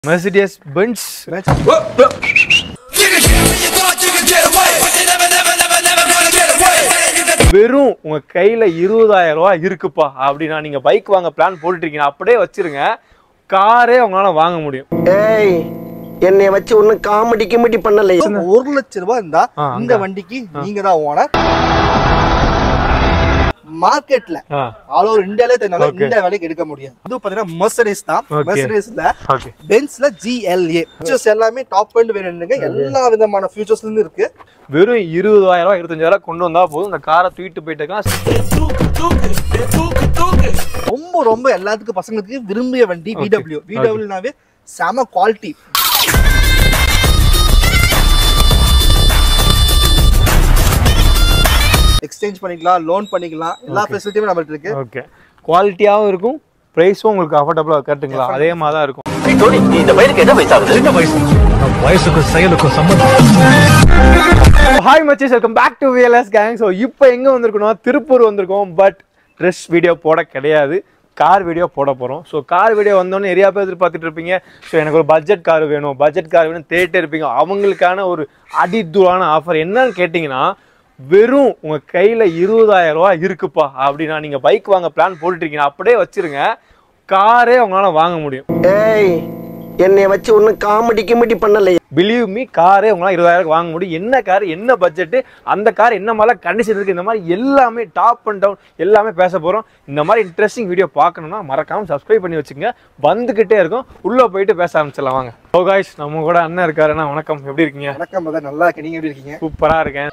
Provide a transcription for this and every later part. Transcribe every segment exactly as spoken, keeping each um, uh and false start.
Mercedes Benz. வெறும் உங்க கையில இருபதாயிரம் ரூபாய் இருக்குப்பா அப்படின்னா நீங்க பைக் வாங்க பிளான் போட்டுட்டீங்க அப்படியே வச்சிருங்க காரே உங்களால வாங்க முடியும். ஏய் என்னை வச்சு ஒண்ணு காமெடி கிமெடி பண்ணல. ஒரு லட்சம் ரூபாய் இருந்தா இந்த வண்டிக்கு நீங்க தான் ஓனர். மார்க்கெட்ல ஆல் ஓவர் இந்தியால தெரியல இந்த விலைக்கு எடுக்க முடியாது. அது பாத்தீங்கன்னா மெர்சிடிஸ் தான். மெர்சிடிஸ்ல பென்ஸ்ல G L A ஃபீச்சர்ஸ் எல்லாமே டாப் எண்ட் வேரியன்ட்ங்க. எல்லா விதமான ஃபீச்சர்ஸ்ல இருந்து இருக்கு. வெறும் இருபதாயிரம் ரூபாய் இருபத்தஞ்சாயிரம் கொண்டு வந்தா போதும் இந்த காரை தூக்கிட்டு போயிட்டு ரொம்ப ரொம்ப எல்லாத்துக்கும் பசங்களுக்கு விரும்பிய வண்டி V W. V W னாவே செம குவாலிட்டி. எக்ஸ்சேஞ்ச் பண்ணிக்கலாம், லோன் பண்ணிக்கலாம், எல்லா ஃபெசிலிட்டியும் நம்மகிட்ட இருக்கு. ஓகே, குவாலிட்டியாவும் இருக்கும், பிரைஸும் உங்களுக்கு அஃபோர்டபுளா கரெக்ட்டுங்களா? அதே மாதிரி தான் இருக்கும். இந்த பைக்கு என்ன வயசு ஆகுது? என்ன வயசு? வயசுக்கு செயலுக்கு சம்பந்தம். ஹாய் மச்சஸ், welcome back to V L S gang. So இப்போ எங்க வந்திருக்கோம்? திருப்பூர் வந்திருக்கோம். பட் ட்ரெஸ் வீடியோ போட கிடையாது, கார் வீடியோ போட போகிறோம். ஸோ கார் வீடியோ வந்தோடனே நிறையா பேர் எதிர்பார்த்துட்டு இருப்பீங்க. ஸோ எனக்கு ஒரு பட்ஜெட் கார் வேணும், பட்ஜெட் கார் வேணும் தேட்டே இருப்பீங்க. அவங்களுக்கான ஒரு அடித்தூளான ஆஃபர் என்னன்னு கேட்டிங்கன்னா, வெறும் உங்க கையில இருபதாயிரம் ரூபாய் இருக்குப்பா அப்படின்னா நீங்க பைக் வாங்க பிளான் போட்டுட்டீங்க அப்படியே வச்சிருங்க காரே உங்களால வாங்க முடியும். ஏய் என்னை வச்சு ஒண்ணு காமெடி கிமெடி பண்ணல. பிலீவ் மீ, காரே உங்களால் இருபதாயிரம் வாங்க முடியும். என்ன கார், என்ன பட்ஜெட்டு, அந்த கார் என்ன மாதிரிலாம் கண்டிஷன் இருக்குது, இந்த மாதிரி எல்லாமே டாப் அண்ட் டவுன் எல்லாமே பேச போகிறோம். இந்த மாதிரி இன்ட்ரெஸ்டிங் வீடியோ பார்க்கணுன்னா மறக்காமல் சப்ஸ்கிரைப் பண்ணி வச்சுங்க. வந்துக்கிட்டே இருக்கும், உள்ளே போயிட்டு பேச ஆரம்பிச்சிடலாம் வாங்க. ஓ காய்ஸ், நம்ம கூட அண்ணன் இருக்காருண்ணா. வணக்கம், எப்படி இருக்கீங்க? வணக்கம், நல்லா இருக்கேன். நீங்கள் எப்படி இருக்கீங்க? சூப்பராக இருக்கேன்.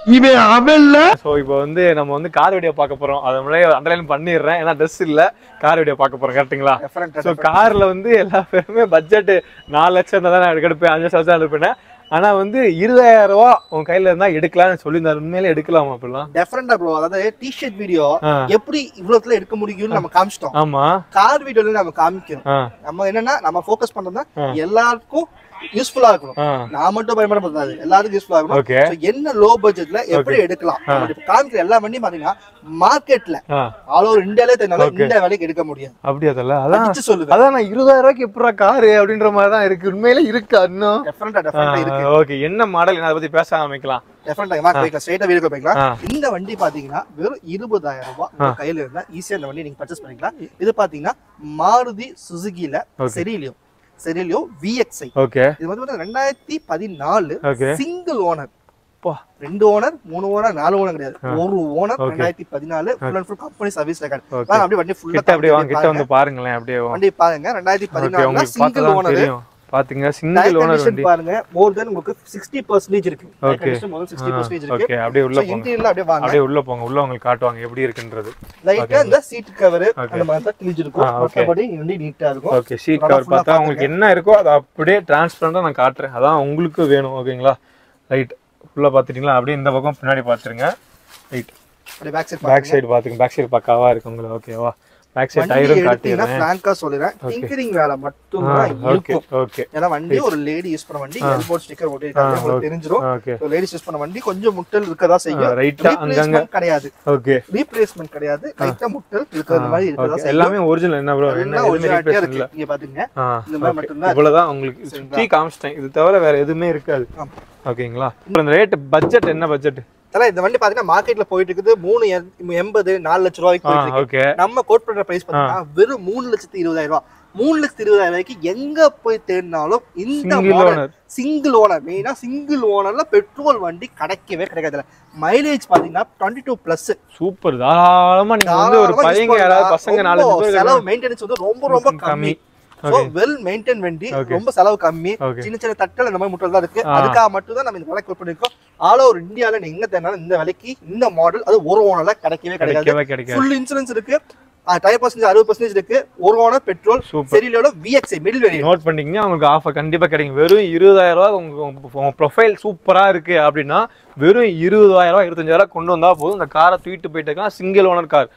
ஸோ இப்போ வந்து நம்ம வந்து கார் வீடியோ பார்க்க போகிறோம். அதை முன்னாடியே அண்டர்லைன் பண்ணிடுறேன், ஏன்னா ட்ரெஸ் இல்லை, கார் வீடியோ பார்க்க போகிறோம். கரெக்டுங்களா? ஸோ காரில் வந்து எல்லா பேருமே பட்ஜெட்டு நாலு லட்சம் இருந்தால் தான் நான் எடுப்பேன், அஞ்சு லட்சம் தான் எடுப்பேன். ஆனா வந்து இருபதாயிரம் ரூபா உன் கையில இருந்தா எடுக்கலாம்னு சொல்லியிருந்தாரு. உண்மையில எடுக்கலாமா? அப்படிலாம் டெஃபரெண்டா ப்ரோ. அதாவது டிஷர்ட் வீடியோ எப்படி இவ்வளவுல எடுக்க முடியும்னு நம்ம காமிச்சிட்டோம். ஆமா, கார் வீடியோல நம்ம காமிக்கிறோம். நம்ம என்னன்னா நம்ம ஃபோக்கஸ் பண்றோம்னா எல்லாருக்கும் யூஸ்ஃபுல்லா இருக்கணும். நான் மட்டும் பயன்பட முடியாது, எல்லாருக்கும் யூஸ்ஃபுல்லா இருக்கணும். என்ன லோ பட்ஜெட்ல எப்படி எடுக்கலாம் காமிக்கிற எல்லா வண்டியும் பாத்தீங்கன்னா மார்க்கெட்ல ஆல் ஓவர் இந்தியால தெரியல இந்த விலைக்கு எடுக்க முடியாது. அப்படி அதெல்லாம் அதான் சொல்லுது. அதான் நான் இருபதாயிரம் ரூபாய்க்கு எப்படா காரு அப்படின்ற மாதிரி தான் இருக்கு. உண்மையில இருக்கா இன்னும்? டெஃபரெண்டா டெஃபரெண்டா இருக்கு. ஓகே, என்ன மாடல், என்ன அதை பத்தி பேச ஆரம்பிக்கலாம். டெஃபரெண்டா மார்க் போய்க்கலாம், ஸ்ட்ரைட்டா வீடியோ போய்க்கலாம். இந்த வண்டி பாத்தீங்கன்னா வெறும் இருபதாயிரம் ரூபாய் உங்க கையில இருந்தா ஈஸியா இந்த வண்டி நீங்க பர்ச்சேஸ் பண்ணிக்கலாம். இது பாத்தீங்கன்னா மாருதி சுசுகில Celerio Celerio V X I. Okay, இது வந்து ரெண்டாயிரத்தி பதினாலு சிங்கிள் ஓனர். ரெண்டு ஓனர், மூணு ஓனர், நாலு ஓனர் கிடையாது, ஒரு ஓனர். ரெண்டாயிரத்தி பதினாலு full and full company service record. அப்படியே வண்டி ஃபுல்லா அப்படியே வாங்க, கிட்ட வந்து பாருங்களேன். அப்படியே வண்டி பாருங்க. ரெண்டாயிரத்தி பதினாலு சிங்கிள் ஓனர் பாத்தீங்க. சிங்கிள் ஓனர் வண்டி பாருங்க. மோர் தென் உங்களுக்கு சிக்ஸ்டி பர்சன்டேஜ் இருக்கு. Condition more than sixty percentage இருக்கு. ஓகே, அப்படியே உள்ள போங்க. இன்டீரியர்ல அப்படியே வாங்க, அப்படியே உள்ள போங்க. உள்ள உங்களுக்கு காட்டுவாங்க எப்படி இருக்குன்றது. லைட்டா இந்த சீட் கவர் அந்த மாதிரி தான் கிழிஞ்சு இருக்கும். மத்தபடி வண்டி நீட்டா இருக்கும். ஓகே, சீட் கவர் பார்த்தா உங்களுக்கு என்ன இருக்கோ அது அப்படியே டிரான்ஸ்பரண்டா நான் காட்டுறேன். அதான் உங்களுக்கு வேணும். ஓகேங்களா? ரைட், உள்ள பாத்துட்டீங்களா? அப்படியே இந்த பக்கம் பின்னாடி பாத்துருங்க. ரைட், அப்படியே பேக் சைடு பேக் சைடு பாத்துங்க. பேக் சைடு பக்காவா இருக்கு உங்களுக்கு. ஓகேவா? Back side டயரும் காட்டிறேன். ஃப்ராங்கா சொல்றேன், டிங்கரிங் வேலை மட்டும் தான் இருக்கும். ஓகே, ஏன்னா வண்டி ஒரு லேடி யூஸ் பண்ண வண்டி. எல்போர்ட் ஸ்டிக்கர் ஒட்டிருக்காங்க, உங்களுக்கு தெரிஞ்சிரும். சோ லேடிஸ் யூஸ் பண்ண வண்டி கொஞ்சம் முட்டல் இருக்கதா செய்யும். ரைட்டா அங்கங்க கிடையாது. ஓகே, ரீப்ளேஸ்மென்ட் கிடையாது. லைட்டா முட்டல் இருக்கிறது மாதிரி இருக்கதா செய்யும். எல்லாமே ஒரிஜினல். என்ன ப்ரோ, என்ன ஒரிஜினல் இருக்கு. நீங்க பாத்தீங்க, இந்த மாதிரி மட்டும் தான். இவ்வளவுதான் உங்களுக்கு சுத்தி காமிச்சிட்டேன். இது தவிர வேற எதுவுமே இருக்காது. ஓகேங்களா? இப்போ இந்த ரேட் பட்ஜெட் என்ன பட்ஜெட்? இந்த வண்டி பாத்தீங்கன்னா மார்க்கெட்ல போயிட்டு இருக்குது மூணு எண்பது நாலு லட்சம் ரூபாய்க்கு போயிட்டு இருக்கு. நம்ம கோட் பண்ற பிரைஸ் பாத்தீங்கன்னா வெறும் மூணு லட்சத்தி இருபதாயிரம் ரூபாய். மூணு லட்சத்தி இருபதாயிரம் ரூபாய்க்கு எங்க போய் தேடினாலும் இந்த மாடல் சிங்கிள் ஓனர், மெயினா சிங்கிள் ஓனர்ல பெட்ரோல் வண்டி கிடைக்கவே கிடைக்காது. மைலேஜ் பாத்தீங்கன்னா டுவெண்ட்டி டூ பிளஸ். சூப்பர். தாராளமா நீங்க வந்து ஒரு பையங்க யாராவது பசங்க நாலு பேர், செலவு மெயின்டெனன்ஸ் வந்து ரொம்ப ரொம்ப கம்மி. சோ வெல் மெயின்டைன் வண்டி, ரொம்ப செலவு கம்மி. சின்ன சின்ன தட்டல் இந்த மாதிரி முட்டல் தான் இருக்கு. அதுக்காக மட்டும் தான் நம்ம இந்த விலை கோட் பண்ணிருக்கோம். ஆல் ஓவர் இந்தியால நீங்க எங்க தேடினாலும் இந்த விலைக்கு இந்த மாடல் அது ஒரு ஓனர்ல கிடைக்கவே கிடைக்காது. ஃபுல் இன்சூரன்ஸ் இருக்கு, டயர் பர்சன்டேஜ் அறுபது பர்சன்டேஜ் இருக்கு, ஒரு ஓனர் பெட்ரோல். செரிலியோட V X I middle variant note பண்ணிக்கங்க. உங்களுக்கு ஆஃபர் கண்டிப்பா கிடைக்கும். வெறும் இருபதாயிரம் ரூபாய் உங்க ப்ரொஃபைல் சூப்பரா இருக்கு அப்படின்னா வெறும் இருபதாயிரம் ரூபாய் இருபத்தஞ்சாயிரம் ரூபாய் கொண்டு வந்தா போதும். இந்த காரை தூக்கிட்டு போயிட்டு சிங்கிள் ஓனர் கார்.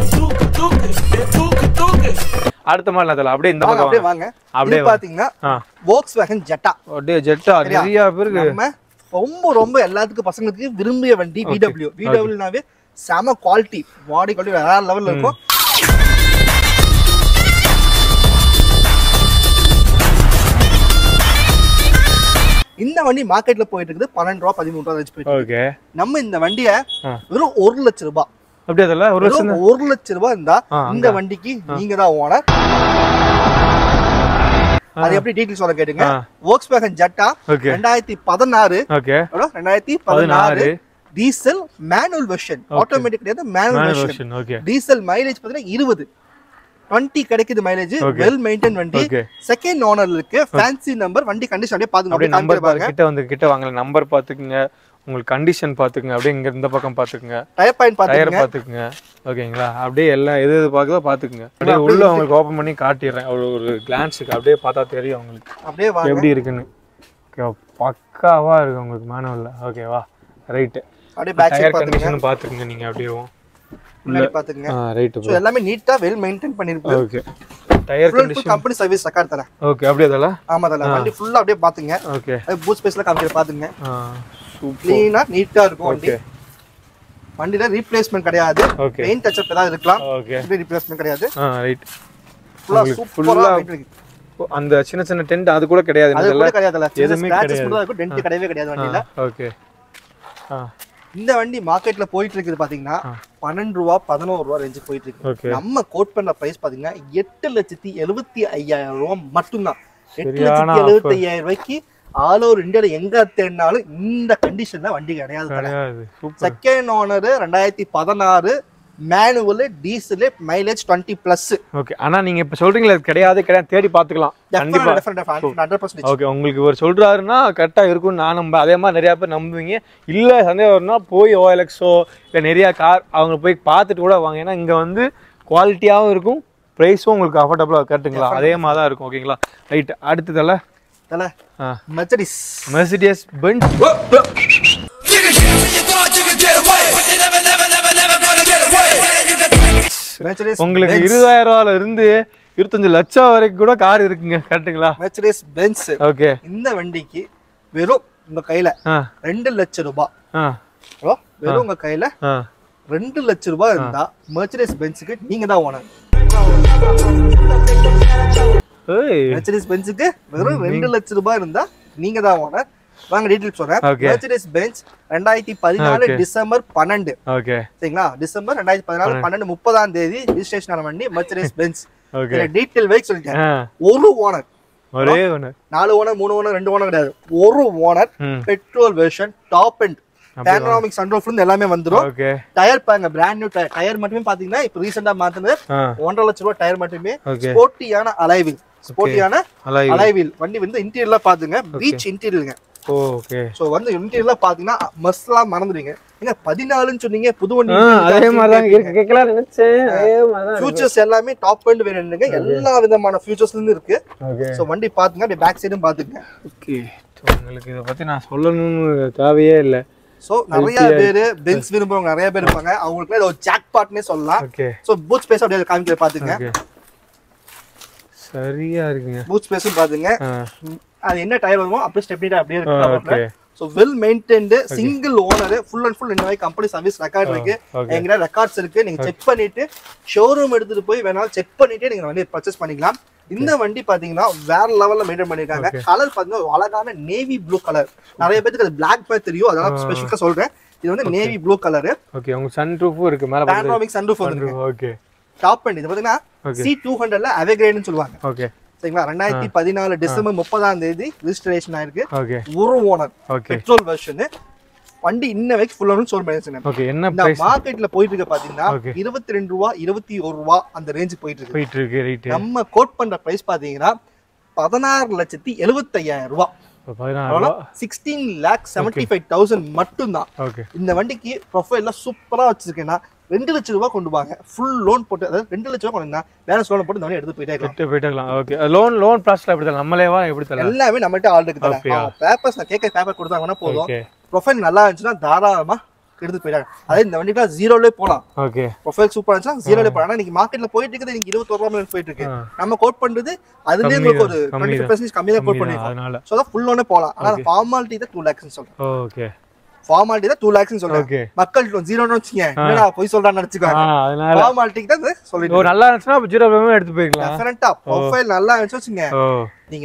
அடுத்த மாதிரி அதல அப்படியே இந்த பக்கம் அப்படியே வாங்க. அப்படியே பாத்தீங்கன்னா Volkswagen Jetta. அப்படியே ஜெட்டா நிறைய பேருக்கு நம்ம ரொம்ப ரொம்ப எல்லாத்துக்கும் பசங்களுக்கு விரும்பிய வண்டி V W. V W னாவே செம குவாலிட்டி, பாடி குவாலிட்டி வேற லெவல்ல இருக்கும். வண்டி மார்க்கெட்ல போயிட்டு இருக்குது பன்னெண்டு ரூபா பதிமூணு ரூபா ரேஞ்ச் போயிட்டு ஓகே நம்ம இந்த வண்டியை வெறும் ஒரு லட்சம் ரூபாய் அப்படியே அதல்ல ஒரு லட்சம் ஒரு லட்சம் ரூபாய் இருந்தா இந்த வண்டிக்கு நீங்க தான் ஓனர். அது எப்படி டீடைல்ஸ் சொல்ல கேட்டுங்க. Volkswagen Jetta ரெண்டாயிரத்தி பதினாறு ஓகே ரெண்டாயிரத்தி பதினாறு டீசல் மேனுவல் வெர்ஷன், ஆட்டோமேட்டிக் கிடையாது மேனுவல் வெர்ஷன். டீசல் மைலேஜ் பாத்தீங்கன்னா இருபது இருபது கிடைக்குது மைலேஜ். வெல் மெயின்டைன் வண்டி, செகண்ட் ஓனர்ல இருக்கு, ஃபேன்சி நம்பர், வண்டி கண்டிஷன் அப்படியே பாத்துங்க. அப்படியே நம்பர் பாருங்க, கிட்ட வந்து கிட்ட வாங்கல நம்பர் பாத்துக்குங்க, உங்களுக்கு கண்டிஷன் பாத்துக்குங்க, அப்படியே இங்க இந்த பக்கம் பாத்துக்குங்க, டயர் பாயிண்ட் பாத்துக்குங்க, டயர் பாத்துக்குங்க ஓகேங்களா. அப்படியே எல்லாம் எது எது பாக்குதோ பாத்துக்குங்க. அப்படியே உள்ள உங்களுக்கு ஓபன் பண்ணி காட்டிடுறேன் ஒரு ஒரு கிளான்ஸ்க்கு, அப்படியே பார்த்தா தெரியும் உங்களுக்கு அப்படியே எப்படி இருக்குன்னு. ஓகே பக்காவா இருக்கு உங்களுக்கு மேனுவல்ல. ஓகேவா ரைட். அப்படியே பேக் சைடு கண்டிஷன் பாத்துக்குங்க நீங்க அப்படியே உள்ள பாத்துங்க. ஆ ரைட். சோ எல்லாமே நீட்டா வெல் மெயின்டைன் பண்ணிருக்கு. Okay tyre condition company service record தரேன். ஓகே அப்படியே அதல ஆமா அதல வண்டி ஃபுல்லா அப்படியே பாத்துங்க. ஓகே பூட் ஸ்பேஸ்ல காமிக்கிற பாத்துங்க. ஆ சூப்பர் க்ளீனா நீட்டா இருக்கும் வண்டி. வண்டில ரீப்ளேஸ்மென்ட் கிடையாது, பெயிண்ட் டச் அப் ஏதாவது இருக்கலாம். ஓகே இது ரீப்ளேஸ்மென்ட் கிடையாது. ஆ ரைட். ஃபுல்லா சூப்பரா இருக்கு. அந்த சின்ன சின்ன டென்ட் அது கூட கிடையாது. அது கூட கிடையாதுல, எதுமே கிடையாது, டென்ட் கிடையவே கிடையாது வண்டில. ஓகே ஆ இந்த வண்டி மார்க்கெட்ல போயிட்டு இருக்குது பாத்தீங்கன்னா பன்னெண்டு ரூபா பதினோரு ரூபா ரேஞ்சு போயிட்டு இருக்கு. நம்ம கோட் பண்ண பிரைஸ் பாத்தீங்கன்னா எட்டு லட்சத்தி எழுபத்தி ஐயாயிரம் ரூபாய் மட்டும்தான். எட்டு லட்சத்தி எழுபத்தி ஐயாயிரம் ரூபாய்க்கு ஆல் ஓவர் இந்தியால எங்க தேடினாலும் இந்த கண்டிஷன்ல வண்டி கிடையாது. செகண்ட் ஓனர் ரெண்டாயிரத்தி பதினாறு மேனுவல் டீசல் மைலேஜ் இருபது பிளஸ். ஓகே ஆனா நீங்க இப்ப சொல்றீங்களா கிடையாது கிடையாது தேடி பாத்துக்கலாம் கண்டிப்பா. ஓகே உங்களுக்கு ஒரு சொல்றாருன்னா கரெக்டா இருக்கும் நான் நம்ப. அதே மாதிரி நிறைய பேர் நம்புவீங்க. இல்ல சந்தேகம் வரும்னா போய் ஓஎல்எக்ஸோ இல்ல நிறைய கார் அவங்க போய் பார்த்துட்டு கூட வாங்க. ஏன்னா இங்க வந்து குவாலிட்டியாவும் இருக்கும், பிரைஸும் உங்களுக்கு அஃபோர்டபுளா கரெக்ட்டுங்களா அதே மாதிரி தான் இருக்கும். ஓகேங்களா ரைட். அடுத்ததல்ல தல மெர்சிடிஸ் மெர்சிடிஸ் பென்ஸ். உங்களுக்கு இருபதாயிரம் ரூபாயில இருந்து இருபத்தஞ்சு லட்சம் வரைக்கும் கூட கார் இருக்குங்க கரெக்ட்டுங்களா. Mercedes Benz. ஓகே இந்த வண்டிக்கு வெறும் உங்க கையில ரெண்டு லட்சம் ரூபாய் வெறும் உங்க கையில ரெண்டு லட்சம் ரூபாய் இருந்தா மெர்சிடிஸ் பென்ஸுக்கு நீங்க தான் ஓனர். மெர்சிடிஸ் பென்ஸுக்கு வெறும் ரெண்டு லட்சம் ரூபாய் இருந்தா நீங்க தான் ஓனர். வாங்க டீடைல்ஸ் சொல்றேன். மெர்சிடிஸ் பென்ஸ் ரெண்டாயிரத்தி பதினாலு டிசம்பர் பன்னெண்டு. ஓகே சரிங்களா. டிசம்பர் ரெண்டாயிரத்தி பதினாலு பன்னெண்டு முப்பதாம் தேதி ரிஜிஸ்ட்ரேஷன் ஆன வண்டி Mercedes Benz. Okay detail wise சொல்லிட்டேன். ஒரு ஓனர், ஒரே ஓனர், நாலு ஓனர் மூணு ஓனர் ரெண்டு ஓனர் கிடையாது, ஒரு owner. Petrol version, top end, panoramic sunroof இருந்து எல்லாமே வந்துரும். ஓகே டயர் பாருங்க பிராண்ட் நியூ டயர். டயர் மட்டுமே பாத்தீங்கன்னா இப்போ ரீசெண்டா மாத்துனது ஒன்றரை லட்சம் ரூபாய் டயர் மட்டுமே. ஸ்போர்ட்டியான அலாய் வீல், ஸ்போர்ட்டியான அலாய் வீல். வண்டி வந்து இன்டீரியர்ல பாத்துங்க பீச் இன்டீரியர்ங்க. ஓகே சோ வந்து இன்டீரியர்ல பாத்தீங்கன்னா மஸ்ட்லாம் மறந்துடுவீங்க. ஏங்க பதினாலுன்னு சொன்னீங்க புது வண்டி அதே மாதிரி தான் இருக்கு. கேக்கலாம் நினைச்சேன் அதே மாதிரி தான். ஃபியூச்சர்ஸ் எல்லாமே டாப் எண்ட் வேரியன்ட்ங்க, எல்லா விதமான ஃபியூச்சர்ஸ்ல இருந்து இருக்கு. சோ வண்டி பாத்துங்க, அப்படியே பேக் சைடும் பாத்துங்க. ஓகே உங்களுக்கு இத பத்தி நான் சொல்லணும்னு தேவையே இல்ல. சோ நிறைய பேர் பென்ஸ் விரும்புறவங்க நிறைய பேர் இருப்பாங்க, அவங்களுக்கு இது ஒரு ஜாக் பாட்னே சொல்லலாம். சோ பூட் ஸ்பேஸ் அப்படியே காமிக்கிற பாத்துங்க. சரியா இருக்குங்க பூட் ஸ்பேஸும் பாத்துங்க. அது என்ன டயர் வருமோ அப்படியே ஸ்டெப்னி டயர் அப்படியே இருக்கு. So well maintained single owner, full and full இந்த கம்பெனி சர்வீஸ் ரெக்கார்ட் இருக்கு. எங்கட ரெக்கார்ட்ஸ் இருக்கு. நீங்க செக் பண்ணிட்டு ஷோரூம் எடுத்துட்டு போய் வேணாலும் செக் பண்ணிட்டு நீங்க வண்டி பர்ச்சேஸ் பண்ணிக்கலாம். இந்த வண்டி பாத்தீங்கன்னா வேற லெவல்ல மெயின்டைன் பண்ணிருக்காங்க. கலர் பாத்தீங்கன்னா ஒரு அழகான நேவி ப்ளூ கலர். நிறைய பேருக்கு அது பிளாக் மாதிரி தெரியும், அதனால ஸ்பெசிஃபிக்கா சொல்றேன். இது வந்து நேவி ப்ளூ கலர். ஓகே உங்க சன்ரூஃப் இருக்கு, மேல பேனோராமிக் சன்ரூஃப் வந்து. ஓகே டாப் எண்ட் இது பாத்தீங்கன்னா சி டூ ஹண்ட்ரட்ல அவெகிரேட்னு சொல்லுவாங்க. ஓகே சரிங்களா. ரெண்டாயிரத்தி பதினாலு டிசம்பர் முப்பதாம் தேதி ரிஜிஸ்ட்ரேஷன் ஆயிருக்கு. ஒரு ஓனர், பெட்ரோல் வெர்ஷன். வண்டி இன்ன வரைக்கும் ஃபுல் ஆன் சோல் பண்ணிருக்கேன். ஓகே என்ன பிரைஸ் மார்க்கெட்ல போயிட்டு இருக்கு பாத்தீங்கன்னா இருபத்தி ரெண்டு ரூபாய் இருபத்தி ஒரு ரூபாய் அந்த ரேஞ்ச் போயிட்டு இருக்கு போயிட்டு இருக்கு ரைட். நம்ம கோட் பண்ற பிரைஸ் பாத்தீங்கன்னா பதினாறு லட்சத்தி எழுபத்தி ஐயாயிரம் ரூபாய். Sixteen lakh seventy five thousand மட்டும் தான். இந்த வண்டிக்கு ப்ரொஃபைல்ல சூப்பரா வச்சிருக்கேன்னா ரெண்டு லட்சம் ரூபாய் கொண்டு வாங்க. ஃபுல் லோன் போட்டு, அதாவது ரெண்டு லட்சம் ரூபாய் கொண்டு பேலன்ஸ் லோன் போட்டு இந்த வண்டி எடுத்து போயிட்டே எடுத்து போயிட்டேலாம். ஓகே லோன் லோன் ப்ராசஸ்ல எப்படி தரலாம் நம்மளேவா எப்படி தரலாம்? எல்லாமே நம்மகிட்ட ஆல் இருக்கு. பேப்பர்ஸ் நான் கேட்க பேப்பர் கொடுத்தாங்கன்னா போதும். ப்ரொஃபைல் நல்லா இருந்துச்சுன்னா தாராளமா எடுத்து போயிட்டாங்க. அதாவது இந்த வண்டிக்கு ஜீரோலே போலாம். ஓகே ப்ரொஃபைல் சூப்பரா இருந்துச்சுன்னா ஜீரோலே போலாம். ஆனா நீங்க மார்க்கெட்ல போயிட்டு இருக்குது நீங்க இருபத்தி ஒரு ரூபாய் போயிட்டு இருக்கு. நம்ம கோட் பண்றது அதுலயே உங்களுக்கு ஒரு டுவெண்ட்டி பர்சன்டேஜ் கம்மி தான் கோட் பண்ணிருக்கோம். சோ அத ஃபுல் லோனே போலாம். ஆனா ஃபார்மாலிட்டி தான் டூ லேக்ஸ் சொல்றேன். ஓகே ஃபார்மாலிட்டி தான் டூ லேக்ஸ் சொல்றேன். மக்கள் ஜீரோன்னு வச்சுங்க என்னடா போய் சொல்றான்னு நினைச்சுக்காங்க. அதனால ஃபார்மாலிட்டி தான் சொல்லிட்டு ஒரு நல்லா இருந்துச்சுன்னா ஜீரோ எடுத்து போயிடலாம். டிஃபரண்டா ப்ரொஃபைல் நல்லா இருந்துச்சு வச்சுங்க, நீங்க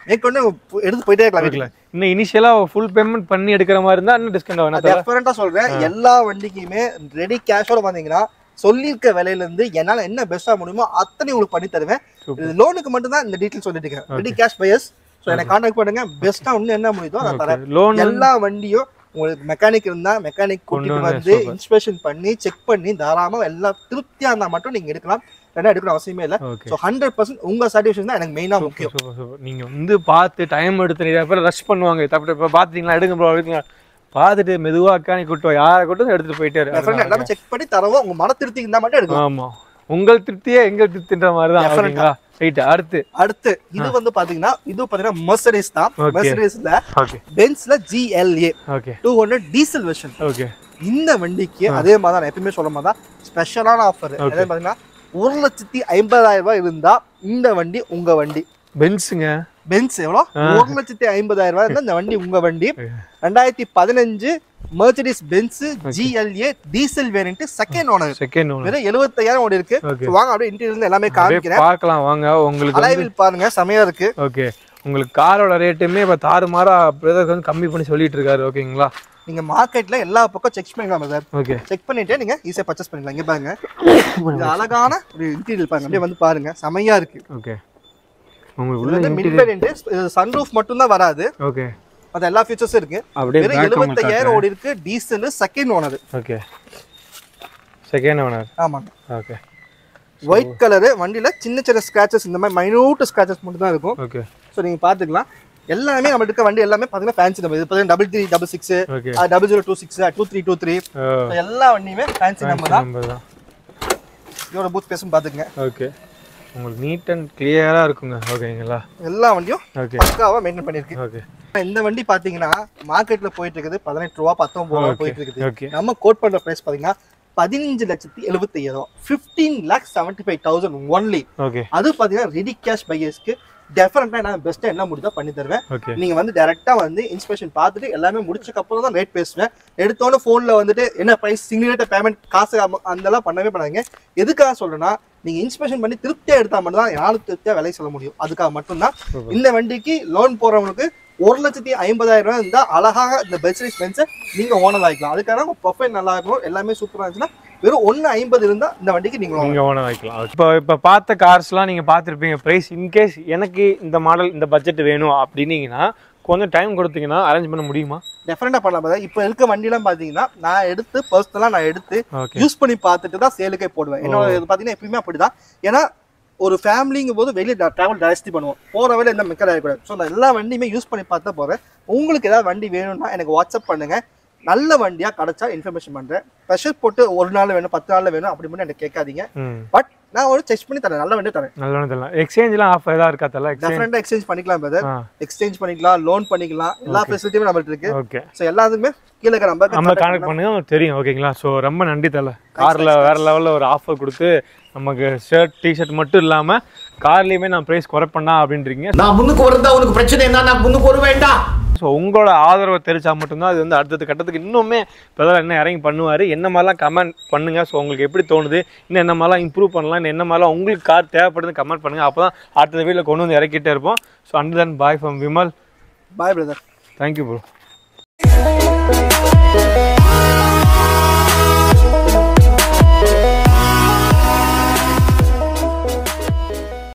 மேக் பண்ணி எடுத்து போயிட்டே இருக்கலாம். இன்னும் இனிஷியலா ஃபுல் பேமெண்ட் பண்ணி எடுக்கிற மாதிரி இருந்தா இன்னும் டிஸ்கவுண்ட் ஆகும். டெஃபரெண்டா சொல்றேன், எல்லா வண்டிக்குமே ரெடி கேஷோட வந்தீங்கன்னா சொல்லியிருக்க விலையில இருந்து என்னால என்ன பெஸ்டா முடியுமோ அத்தனை உங்களுக்கு பண்ணி தருவேன். லோனுக்கு மட்டும் தான் இந்த டீடைல் சொல்லிட்டு இருக்கேன். ரெடி கேஷ் பையர்ஸ், சோ என்ன கான்டாக்ட் பண்ணுங்க. பெஸ்டா இன்னும் என்ன முடியுதோ நான் தரேன். எல்லா வண்டியும் உங்களுக்கு மெக்கானிக் இருந்தா மெக்கானிக் கூட்டிட்டு வந்து இன்ஸ்பெக்ஷன் பண்ணி செக் பண்ணி தாராளமா எல்லாம் திருப்தியா இருந்தா மட்டும் நீங்க எடுக்கலாம். ரெண்டா எடுக்கணும் அவசியமே இல்ல. சோ ஹண்ட்ரட் பர்சன்ட் உங்க சாட்டிஸ்ஃபேக்ஷன் தான் எனக்கு மெயினா முக்கியம். நீங்க வந்து பார்த்து டைம் எடுத்து நிறைய பேர் ரஷ் பண்ணுவாங்க. இப்ப பாத்தீங்களா, எடுங்க ப்ரோ எடுங்க பார்த்துட்டு மெதுவா அக்கானி கூட்டு யாரை கூட்டும் எடுத்துட்டு போயிட்டாரு. எல்லாமே செக் பண்ணி தரவும் உங்க மன திருப்தி இருந்தா மட்டும் எடுக்கலாம். ஆமா, உங்கள் திருப்தியே எங்க திருப்தின்ற மாதிரி தான். ரைட், அடுத்து அடுத்து இது வந்து பாத்தீங்கன்னா இது பாத்தீங்கன்னா மெர்சிடிஸ் தான். மெர்சிடிஸ்ல பென்ஸ்ல G L A two hundred diesel version. Okay, இந்த வண்டிக்கு அதே மாதிரி தான் எப்பவுமே சொல்ல மாதிரி தான் ஸ்பெஷலான ஆஃபர். அதே பாத்தீங்கன்னா ஒரு லட்சத்தி ஐம்பதாயிரம் ரூபாய் இருந்தா இந்த வண்டி உங்க வண்டி. பென்ஸுங்க, பென்ஸ் எவ்வளோ ஒரு லட்சத்தி ஐம்பதாயிரம் ரூபாய் இருந்தா இந்த வண்டி உங்க வண்டி. ரெண்டாயிரத்தி பதினஞ்சு Mercedes Benz GLA diesel variant second owner. Second owner வெறும் எழுபத்தாயிரம் ஓடி இருக்கு. வாங்க அப்படியே இன்டீரியர்ல எல்லாமே காமிக்கிறேன், பார்க்கலாம் வாங்க. உங்களுக்கு அலைவில் பாருங்க, செமையா இருக்கு. ஓகே, உங்களுக்கு காரோட ரேட்டுமே இப்ப தாறுமாறா பிரதர் வந்து கம்மி பண்ணி சொல்லிட்டு இருக்காரு. ஓகேங்களா, நீங்க மார்க்கெட்ல எல்லா பக்கம் செக் பண்ணிக்கலாம் சார். ஓகே, செக் பண்ணிட்டு நீங்க ஈஸியா பர்ச்சேஸ் பண்ணிக்கலாம். இங்க பாருங்க, இது அழகான ஒரு இன்டீரியர் பாருங்க, அப்படியே வந்து பாருங்க, செமையா இருக்கு. ஓகே, உங்களுக்கு உள்ள மிட் வேரியன்ட் சன்ரூஃப் மட்டும் தான் வராது. ஓகே, அது எல்லா ஃபீச்சர்ஸும் இருக்கு. வெறும் எழுபத்தாயிரம் ஓடி இருக்கு. Diesel second owner. Okay, second owner. ஆமாங்க. ஓகே, ஒயிட் கலர் வண்டியில சின்ன சின்ன ஸ்கிராச்சஸ், இந்த மாதிரி மைனூட் ஸ்கிராச்சஸ் மட்டும் தான் இருக்கும். ஓகே, சோ நீங்க பாத்துக்கலாம். எல்லாமே நம்ம இருக்க வண்டி எல்லாமே பாத்தீங்கன்னா ஃபேன்சி நம்பர். இது பாத்தீங்கன்னா double three double six, double zero two six, two three two three, எல்லா வண்டியுமே ஃபேன்சி நம்பர் தான். இதோட பூத் பேசும் பாத்துக்கங்க. ஓகே, உங்களுக்கு நீட் அண்ட் கிளியரா இருக்குங்க. ஓகேங்களா, எல்லா வண்டியும் பக்காவா மெயின்டைன் பண்ணிருக்கு. ஓகே, இந்த வண்டி பாத்தீங்கன்னா மார்க்கெட்ல போயிட்டு இருக்குது பதினெட்டு ரூபா பத்தொன்பது ரூபா போயிட்டு இருக்குது. நம்ம கோட் பண்ற பிரைஸ் பாத்தீங்கன்னா பதினஞ்சு லட்சத்தி எழுபத்தி ஐயாயிரம் fifteen lakh seventy five thousand only. அது பாத்தீங்கன்னா ரெடி கேஷ் பையர்ஸ்க்கு டெஃபரெண்டா நான் பெஸ்ட்டா என்ன முடிஞ்சா பண்ணி தருவேன். நீங்க வந்து டைரக்டா வந்து இன்ஸ்பெக்ஷன் பார்த்துட்டு எல்லாமே முடிச்சதுக்கு அப்புறம் தான் ரேட் பேசுவேன். எடுத்தோன்னு போன்ல வந்துட்டு என்ன பிரைஸ் சிங்கிள் ரேட் பேமெண்ட் காசு அதெல்லாம் பண்ணவே பண்ணாதீங்க. எதுக்காக சொல்றேன்னா நீங்க இன்ஸ்பெக்ஷன் பண்ணி திருப்தியா எடுத்தா மட்டும் தான் யாரும் திருப்தியா விலை சொல்ல முடியும். அதுக்காக மட்டும்தான் இந்த வண்டிக்கு லோன் போறவங்களுக்கு ஒரு லட்சத்தி ஐம்பதாயிரம் ரூபாய் இருந்தா அழகாக இந்த மெர்சிடிஸ் பென்ஸை நீங்க ஓனர் ஆகிக்கலாம். அதுக்காக உங்க ப்ரொஃபைல் நல்லா இருக்கும், எல்லாமே சூப்பரா இருந்துச்சுன்னா வெறும் ஒன்னு ஐம்பது இருந்தா இந்த வண்டிக்கு நீங்க நீங்க ஓனர் ஆகிக்கலாம். இப்போ இப்போ பார்த்த கார்ஸ்லாம் நீங்க பார்த்துருப்பீங்க பிரைஸ். இன்கேஸ் எனக்கு இந்த மாடல் இந்த பட்ஜெட் வேணும் அப்படின்னீங்கன்னா கொஞ்சம் டைம் கொடுத்தீங்கன்னா அரேஞ்ச் பண்ண முடியுமா? டெஃபரெண்டா பண்ணலாம். இப்போ இருக்க வண்டிலாம் பாத்தீங்கன்னா நான் எடுத்து பர்சனலா நான் எடுத்து யூஸ் பண்ணி பார்த்துட்டு தான் சேலுக்கே போடுவேன். என்னோட இது பாத்தீங்கன்னா எப்பயுமே அப்படிதான். ஏன்னா ஒரு ஃபேமிலிங்கும் போது வெளியே ட்ராவல் ஜாஸ்தி பண்ணுவோம், போகிற வேலை எந்த மெக்கர் ஆகக்கூடாது. ஸோ நான் எல்லா வண்டியுமே யூஸ் பண்ணி பார்த்தா போகிறேன். உங்களுக்கு ஏதாவது வண்டி வேணும்னா எனக்கு வாட்ஸ்அப் பண்ணுங்கள். நல்ல வண்டியாக கிடச்சா இன்ஃபர்மேஷன் பண்ணுறேன். ப்ரெஷர் போட்டு ஒரு நாள் வேணும் பத்து நாளில் வேணும் அப்படி மட்டும் எனக்கு கேட்காதீங்க. பட் நான் ஒரு செக் பண்ணி தரேன், நல்ல வண்டி தரேன். நல்ல வண்டி தரலாம். எக்ஸ்சேஞ்ச்லாம் ஆஃபர் ஏதாவது இருக்கா? தரல டிஃபரெண்டாக எக்ஸ்சேஞ்ச் பண்ணிக்கலாம் பிரதர். எக்ஸ்சேஞ்ச் பண்ணிக்கலாம், லோன் பண்ணிக்கலாம், எல்லா ஃபெசிலிட்டியுமே நம்மளுக்கு இருக்கு. ஓகே, ஸோ எல்லாத்துக்குமே கீழே இருக்கிற நம்பர் நம்ம கான்டாக்ட் பண்ணுங்க, தெரியும். ஓகேங்களா, ஸோ ரொம்ப நன்றி தரல. காரில் வேற லெவலில் ஒரு ஆஃபர் கொடுத்து நமக்கு ஷர்ட் டிஷர்ட் மட்டும் இல்லாமல் கார்லேயுமே நான் ப்ரைஸ் குறைப்பண்ணா அப்படின்றீங்க. நான் முன்னுக்கு வரதா உனக்கு பிரச்சனை என்ன? நான் முன்னுக்கு வர வேண்டாம். ஸோ உங்களோட ஆதரவை தெரிச்சா மட்டும்தான் அது வந்து அடுத்த கட்டத்துக்கு இன்னுமே இப்போதான் என்ன இறங்கி பண்ணுவார். என்ன மாதிரிலாம் கமெண்ட் பண்ணுங்கள். ஸோ உங்களுக்கு எப்படி தோணுது, இன்னும் என்ன மாதிரிலாம் இம்ப்ரூவ் பண்ணலாம், இன்னும் என்ன மாதிரிலாம் உங்களுக்கு கார் தேவைப்படுது கமெண்ட் பண்ணுங்கள். அப்போ தான் அடுத்த வீட்டில் கொண்டு வந்து இறக்கிட்டே இருப்போம். So and then bye from Vimal. Bye brother. Thank you bro.